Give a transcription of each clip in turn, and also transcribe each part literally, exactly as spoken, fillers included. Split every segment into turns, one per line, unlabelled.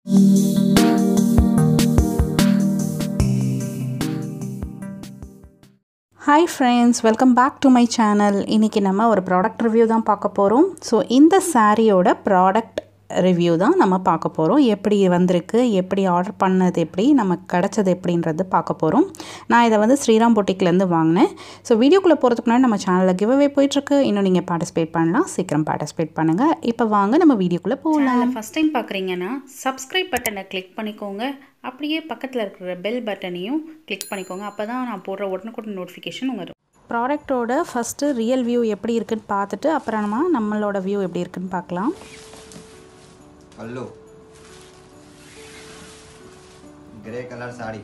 Hi friends, welcome back to my channel. இன்னைக்கு நம்ம ஒரு product review தான் பார்க்க போறோம். So இந்த சாரியோட product review தான் நம்ம பார்க்க போறோம். எப்படி வந்திருக்கு, எப்படி ஆர்டர் பண்ணது, எப்படி நமக்கு கிடைச்சது எப்படின்றது பார்க்க போறோம். நான் இத வந்து ஸ்ரீராம் பொட்டிக்ல இருந்து வாங்குனேன். So வீடியோக்குள்ள போறதுக்கு முன்னாடி நம்ம சேனல்ல giveaway போயிட்டு இருக்கு. இன்னும் நீங்க பார்ட்டிசிபேட் பண்ணலாம். சீக்கிரம் பார்ட்டிசிபேட் பண்ணுங்க. இப்போ வாங்க நம்ம வீடியோக்குள்ள போலாம்.
சேனலை ஃபர்ஸ்ட் டைம் பார்க்குறீங்கன்னா சப்ஸ்கிரைப் பட்டனை கிளிக் பண்ணிக்கோங்க. அப்படியே பக்கத்தில் இருக்கிற பெல் பட்டனையும் கிளிக் பண்ணிக்கோங்க. அப்போ தான் நான் போடுற உடனுக்குடன் நோட்டிஃபிகேஷன் வரும்.
ப்ராடக்ட்டோட ஃபஸ்ட்டு ரியல் வியூ எப்படி இருக்குன்னு பார்த்துட்டு அப்புறமா நம்மளோட வியூ எப்படி இருக்குன்னு பார்க்கலாம்.
Hello grey colour sari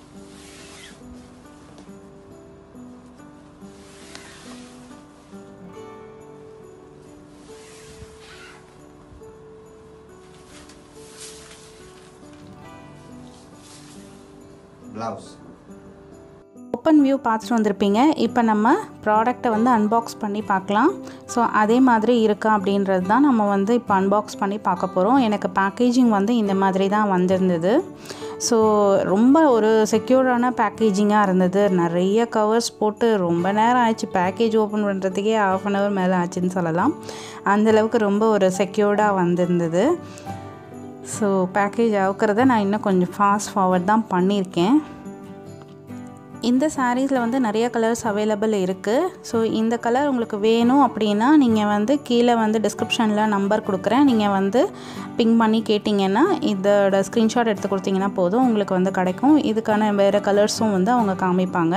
blouse
open view பார்த்துட்டு வந்திருப்பீங்க. இப்போ நம்ம ப்ராடக்ட்டை வந்து அன்பாக்ஸ் பண்ணி பார்க்கலாம். ஸோ அதே மாதிரி இருக்கா அப்படின்றது தான் நம்ம வந்து இப்போ அன்பாக்ஸ் பண்ணி பார்க்க போகிறோம். எனக்கு பேக்கேஜிங் வந்து இந்த மாதிரி தான் வந்திருந்தது. ஸோ ரொம்ப ஒரு செக்யூர்டான பேக்கேஜிங்காக இருந்தது. நிறைய கவர்ஸ் போட்டு ரொம்ப நேரம் ஆச்சு. பேக்கேஜ் ஓப்பன் பண்ணுறதுக்கே ஆஃப் அன் ஹவர் மேலே ஆச்சுன்னு சொல்லலாம். அந்தளவுக்கு ரொம்ப ஒரு செக்யூர்டாக வந்திருந்தது. ஸோ பேக்கேஜ் அவுக்கிறத நான் இன்னும் கொஞ்சம் ஃபாஸ்ட் ஃபார்வர்ட் தான் பண்ணியிருக்கேன். இந்த சாரீஸில் வந்து நிறைய கலர்ஸ் அவைலபிள் இருக்குது. ஸோ இந்த கலர் உங்களுக்கு வேணும் அப்படின்னா நீங்கள் வந்து கீழே வந்து டிஸ்கிரிப்ஷனில் நம்பர் கொடுக்குறேன். நீங்கள் வந்து பிங் பண்ணி கேட்டிங்கன்னா இதோட ஸ்க்ரீன்ஷாட் எடுத்து கொடுத்தீங்கன்னா போதும், உங்களுக்கு வந்து கிடைக்கும். இதுக்கான வேறு கலர்ஸும் வந்து அவங்க காமிப்பாங்க.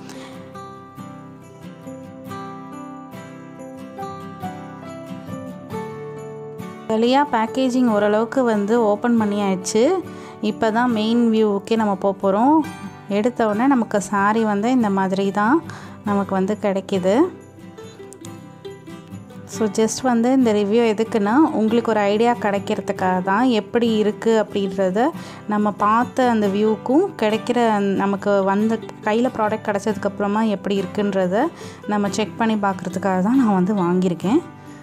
வெளியாக பேக்கேஜிங் ஓரளவுக்கு வந்து ஓப்பன் பண்ணியாச்சு. இப்போ தான் மெயின் வியூவுக்கே நம்ம போக போகிறோம். எடுத்த உடனே நமக்கு சாரி வந்து இந்த மாதிரி தான் நமக்கு வந்து கிடைக்கிது. ஸோ ஜஸ்ட் வந்து இந்த ரிவ்யூ எதுக்குன்னா உங்களுக்கு ஒரு ஐடியா கிடைக்கிறதுக்காக தான், எப்படி இருக்குது அப்படின்றத நம்ம பார்த்த அந்த வியூக்கும் கிடைக்கிற நமக்கு வந்து கையில் ப்ராடக்ட் கிடச்சதுக்கப்புறமா எப்படி இருக்குன்றத நம்ம செக் பண்ணி பார்க்குறதுக்காக தான் நான் வந்து வாங்கியிருக்கேன்.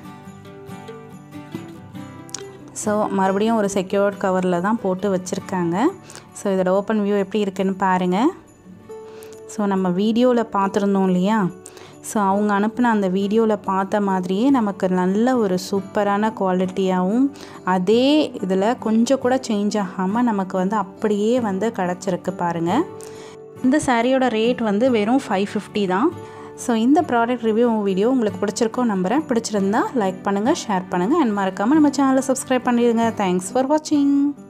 ஸோ மறுபடியும் ஒரு செக்யூர்ட் கவரில் தான் போட்டு வச்சுருக்காங்க. ஸோ இதோட ஓப்பன் வியூ எப்படி இருக்குன்னு பாருங்கள். ஸோ நம்ம வீடியோவில் பார்த்துருந்தோம் இல்லையா, ஸோ அவங்க அனுப்பின அந்த வீடியோவில் பார்த்த மாதிரியே நமக்கு நல்ல ஒரு சூப்பரான குவாலிட்டியாகவும் அதே இதில் கொஞ்சம் கூட சேஞ்ச் ஆகாமல் நமக்கு வந்து அப்படியே வந்து கிடச்சிருக்கு பாருங்கள். இந்த சாரியோட ரேட் வந்து வெறும் ஃபைவ் ஃபிஃப்டி தான். ஸோ இந்த ப்ராடக்ட் ரிவ்யூ வீடியோ உங்களுக்கு பிடிச்சிருக்கோ நம்புகிறேன். பிடிச்சிருந்தா லைக் பண்ணுங்கள், ஷேர் பண்ணுங்கள், அண்ட் மறக்காமல் நம்ம சேனலை சப்ஸ்கிரைப் பண்ணிடுங்க. தேங்க்ஸ் ஃபார் வாட்சிங்.